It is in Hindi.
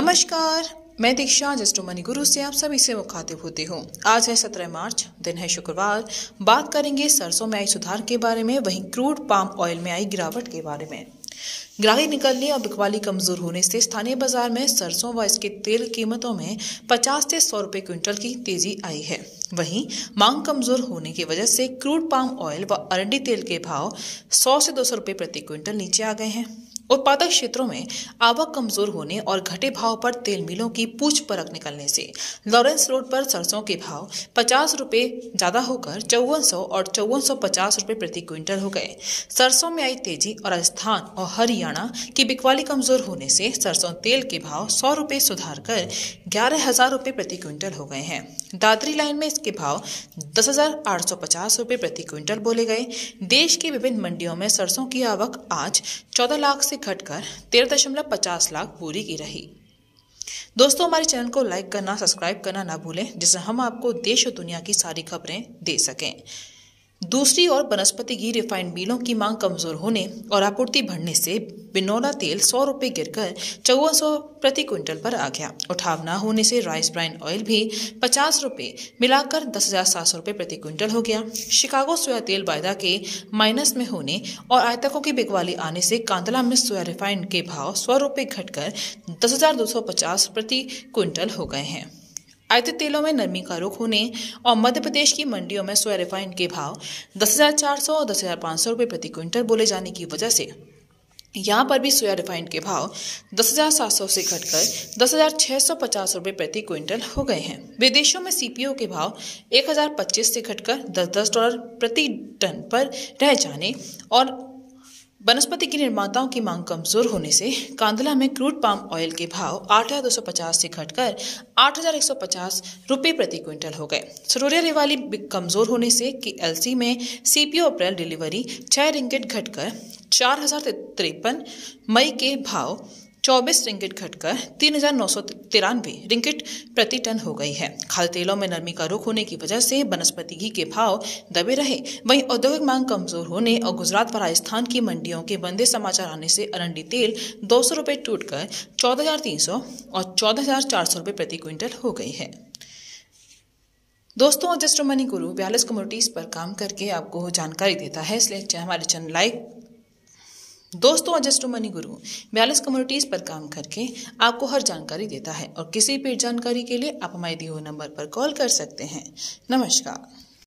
नमस्कार, मैं दीक्षा जस्ट मनी गुरु से आप सभी से मुखातिब होती हूँ। आज है 17 मार्च, दिन है शुक्रवार। बात करेंगे सरसों में आई सुधार के बारे में, वहीं क्रूड पाम ऑयल में आई गिरावट के बारे में। ग्राहक निकलने और बिकवाली कमजोर होने से स्थानीय बाजार में सरसों व इसके तेल कीमतों में 50 से 100 रुपए क्विंटल की तेजी आई है। वहीं मांग कमजोर होने की वजह से क्रूड पाम ऑयल व अरंडी तेल के भाव 100 से 200 रुपए प्रति क्विंटल नीचे आ गए हैं। उत्पादक क्षेत्रों में आवक कमजोर होने और घटे भाव पर तेल मिलों की पूछ परख निकलने से लॉरेंस रोड पर सरसों के भाव 50 रुपए ज्यादा होकर 5400 और 5450 रुपए प्रति क्विंटल हो गए। सरसों में आई तेजी और राजस्थान और हरियाणा की बिकवाली कमजोर होने से सरसों तेल के भाव 100 रुपए सुधार कर 11,000 रुपए प्रति क्विंटल हो गए हैं। दादरी लाइन में इसके भाव 10,850 रुपए प्रति क्विंटल बोले गए। देश की विभिन्न मंडियों में सरसों की आवक आज 14 लाख से घटकर 13.50 लाख पूरी की रही। दोस्तों, हमारे चैनल को लाइक करना, सब्सक्राइब करना ना भूलें, जिससे हम आपको देश और दुनिया की सारी खबरें दे सकें। दूसरी ओर वनस्पति घी रिफाइंड मिलों की मांग कमजोर होने और आपूर्ति बढ़ने से बिनौला तेल 100 रुपए गिरकर 5400 प्रति क्विंटल पर आ गया। उठाव न होने से राइस ब्राइन ऑयल भी 50 रुपए मिलाकर 10,700 रुपए प्रति क्विंटल हो गया। शिकागो सोया तेल वायदा के माइनस में होने और आयातकों की बिकवाली आने से कांदला में सोया रिफाइंड के भाव 100 रुपए घटकर 10,250 प्रति क्विंटल हो गए हैं। आयातित तेलों में नरमी का रुख होने और मध्य प्रदेश की मंडियों में सोया रिफाइंड के भाव 10,400 और 10,500 रुपए प्रति क्विंटल बोले जाने की वजह से यहां पर भी सोया रिफाइंड के भाव 10,700 से घटकर 10,650 रुपए प्रति क्विंटल हो गए हैं। विदेशों में सीपीओ के भाव 1,025 से घटकर $10 प्रति टन पर रह जाने और वनस्पति की निर्माताओं की मांग कमजोर होने से कांदला में क्रूड पाम ऑयल के भाव 8,250 से घटकर 8,150 रुपए प्रति क्विंटल हो गए। सरोरिया रेवाली कमजोर होने से KLC में सीपीओ अप्रैल डिलीवरी 6 रिंगिट घटकर 4,053, मई के भाव 24 रिंगिट घटकर 3,993 रिंगिट प्रति टन हो गई है। खाद्य तेलों में नरमी का रुख होने की वजह से वनस्पति घी के भाव दबे रहे। वहीं औद्योगिक मांग कमजोर होने और गुजरात व राजस्थान की मंडियों के मंदे समाचार आने से अरंडी तेल 200 रुपए टूटकर 14,300 और 14,400 रुपए प्रति क्विंटल हो गई है। दोस्तों, जस्ट मनी गुरु 42 कम्युनिटीज पर काम करके आपको जानकारी देता है, इसलिए हमारे चैनल लाइक। दोस्तों, जस्ट मनी गुरु 42 कम्युनिटीज पर काम करके आपको हर जानकारी देता है और किसी भी जानकारी के लिए आप हमारे दिए हुए नंबर पर कॉल कर सकते हैं। नमस्कार।